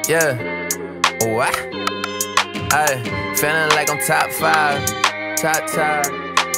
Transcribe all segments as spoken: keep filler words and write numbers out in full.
Yeah. What? Ay, feeling like I'm top five. Top, top.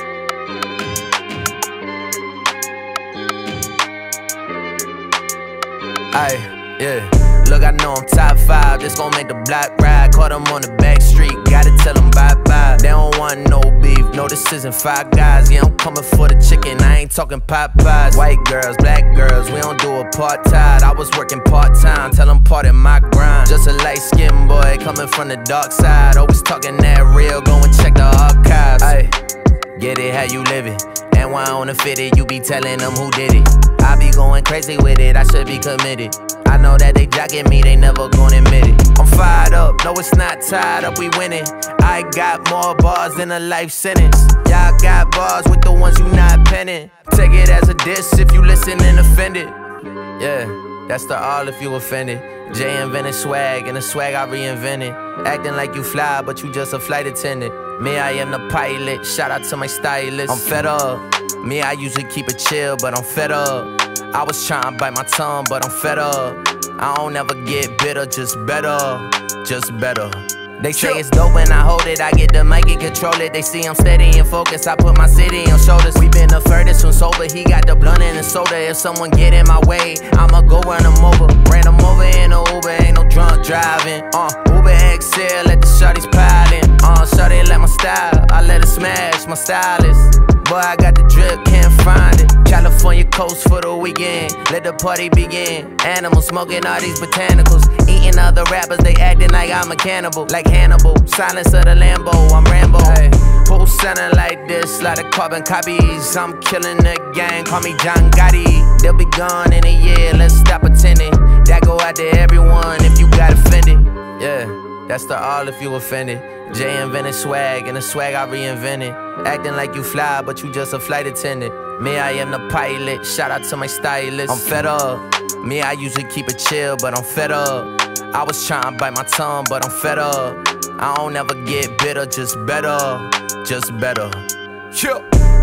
Ay, yeah. Look, I know I'm top five. This gon' make the block ride. Caught them on the back street. Gotta tell them bye-bye. They don't want no beef. No, this isn't Five Guys. Yeah, I'm coming for the chicken. I ain't talking Popeyes. White girls, black girls. We don't do apartheid. I was working part-time. Tell them part of my grind. Just a light-skinned boy coming from the dark side. Always talking that real. Go and check the archives. Ay, get it how you live it. And why on the fitted, you be telling them who did it. I be going crazy with it, I should be committed. I know that they jocking me, they never gonna admit it. I'm fired up, no it's not tied up, we winning. I got more bars than a life sentence. Y'all got bars with the ones you not penning. Take it as a diss if you listen and offended. Yeah, that's the all if you offended. Jay invented swag, and the swag I reinvented. Acting like you fly, but you just a flight attendant. Me, I am the pilot, shout out to my stylist. I'm fed up. Me, I usually keep it chill, but I'm fed up. I was trying to bite my tongue, but I'm fed up. I don't ever get bitter, just better, just better. They say it's dope when I hold it, I get the mic and control it. They see I'm steady and focused, I put my city on shoulders. We been the furthest from sober, he got the blunt and the soda. If someone get in my way, I'ma go run them over. Ran them over in a Uber, ain't no drunk driving. Uh, Uber X L, let the shorties piling. Uh, shorty like my style, I let it smash, my stylist. Boy, I got the drip, can't find it. California coast for the weekend, let the party begin. Animals smoking all these botanicals, eating other rappers, they acting like I'm a cannibal. Like Hannibal, silence of the Lambo, I'm Rambo. Hey, who sounding like this, like the carbon copies? I'm killing the gang, call me John Gotti. They'll be gone in a year, let's stop pretending. That go out to everyone if you got offended. Yeah, that's the all if you offended. Jay invented swag, and the swag I reinvented. Acting like you fly, but you just a flight attendant. Me, I am the pilot, shout out to my stylist. I'm fed up. Me, I usually keep it chill, but I'm fed up. I was trying to bite my tongue, but I'm fed up. I don't ever get bitter, just better, just better. Chill.